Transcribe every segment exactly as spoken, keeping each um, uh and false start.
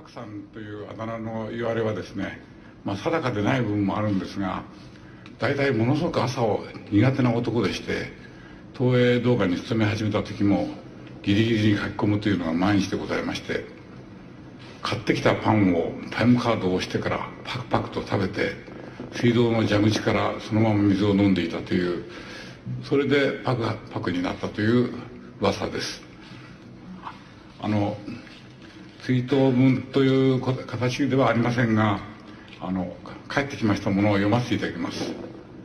クさんというあだ名の言われはですね、まあ、定かでない部分もあるんですが、大体ものすごく朝を苦手な男でして、東映動画に勤め始めた時もギリギリに書き込むというのが毎日でございまして、買ってきたパンをタイムカードを押してからパクパクと食べて、水道の蛇口からそのまま水を飲んでいたという、それでパクパクになったという噂です。あの追悼文という形ではありませんが、あの帰ってきましたものを読ませていただきます。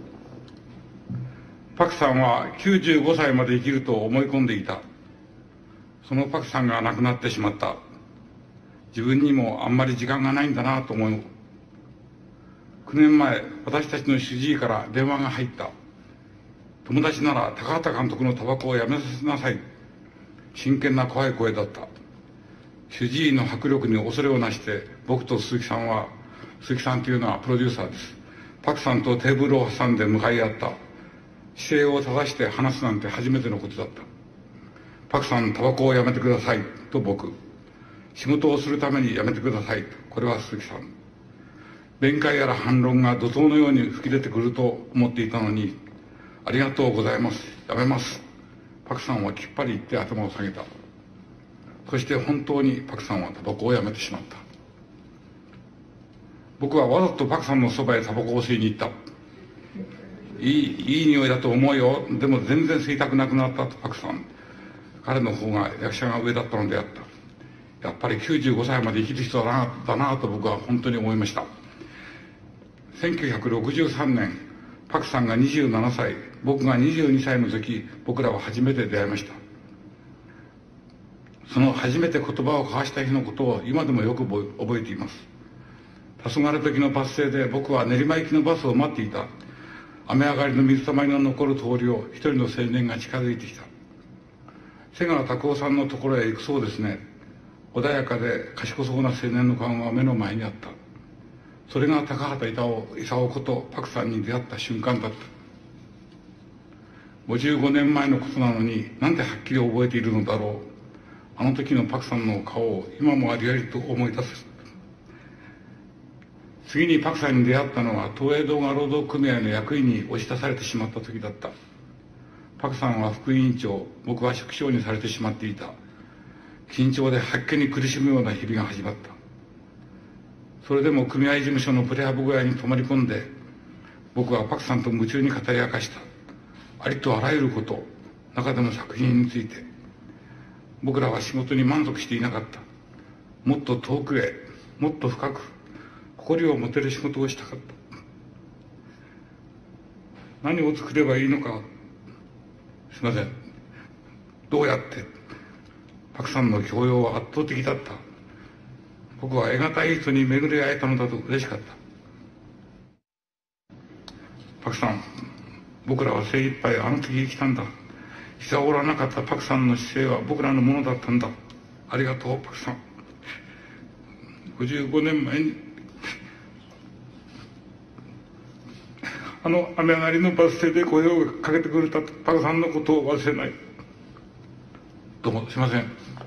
パクさんはきゅうじゅうごさいまで生きると思い込んでいた。そのパクさんが亡くなってしまった。自分にもあんまり時間がないんだなと思う。きゅうねんまえ、私たちの主治医から電話が入った。友達なら高畑監督のタバコをやめさせなさい。真剣な怖い声だった。主治医の迫力に恐れをなして、僕と鈴木さんは、鈴木さんというのはプロデューサーです。パクさんとテーブルを挟んで向かい合った。姿勢を正して話すなんて初めてのことだった。パクさん、タバコをやめてください、と僕。仕事をするためにやめてください、と。これは鈴木さん。弁解やら反論が怒涛のように吹き出てくると思っていたのに、ありがとうございます。やめます。パクさんはきっぱり言って頭を下げた。そして本当にパクさんはタバコをやめてしまった。僕はわざとパクさんのそばへタバコを吸いに行った。いい、いい匂いだと思うよ。でも全然吸いたくなくなったとパクさん。彼の方が役者が上だったのであった。やっぱりきゅうじゅうごさいまで生きる人だな、だなと僕は本当に思いました。せんきゅうひゃくろくじゅうさんねん、パクさんがにじゅうななさい、僕がにじゅうにさいの時、僕らは初めて出会いました。その初めて言葉を交わした日のことを今でもよく覚えています。黄昏時のバス停で僕は練馬行きのバスを待っていた。雨上がりの水たまりの残る通りを一人の青年が近づいてきた。瀬川拓夫さんのところへ行くそうですね。穏やかで賢そうな青年の顔が目の前にあった。それが高畑勲ことパクさんに出会った瞬間だった。ごじゅうごねんまえのことなのになんではっきり覚えているのだろう。あの時のパクさんの顔を今もありありと思い出す。次にパクさんに出会ったのは東映動画労働組合の役員に押し出されてしまった時だった。パクさんは副委員長、僕は職長にされてしまっていた。緊張で吐き気に苦しむような日々が始まった。それでも組合事務所のプレハブ小屋に泊まり込んで、僕はパクさんと夢中に語り明かした。ありとあらゆること、中でも作品について。僕らは仕事に満足していなかった。もっと遠くへ、もっと深く、誇りを持てる仕事をしたかった。何を作ればいいのか、すいません。どうやって、パクさんの教養は圧倒的だった。僕は得難い人に巡り会えたのだと嬉しかった。パクさん、僕らは精一杯あの時生きたんだ。膝を折らなかったパクさんの姿勢は僕らのものだったんだ。ありがとう、パクさん。ごじゅうごねんまえに、あの雨上がりのバス停で声をかけてくれたパクさんのことを忘れない。どうもすいません。